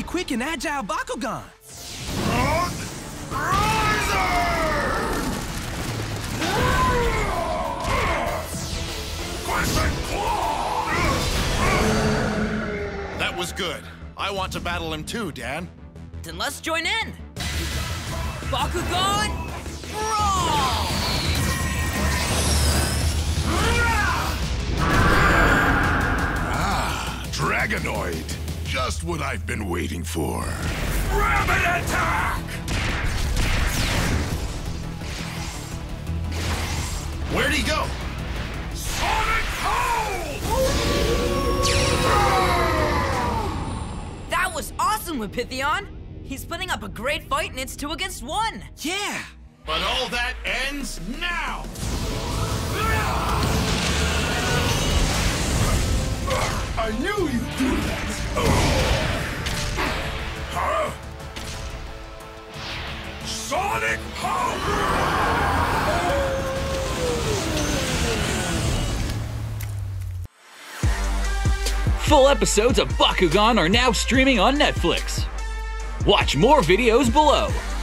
quick and agile Bakugan. That was good. I want to battle him too, Dan. Then let's join in. Bakugan Brawl! Ah, Dragonoid. Just what I've been waiting for. Rapid attack! Where'd he go? Sonic Howl! That was awesome, Lupitheon! He's putting up a great fight and it's 2 against 1! Yeah! But all that ends now! I knew you'd do that! Huh? Sonic Howl! Full episodes of Bakugan are now streaming on Netflix. Watch more videos below.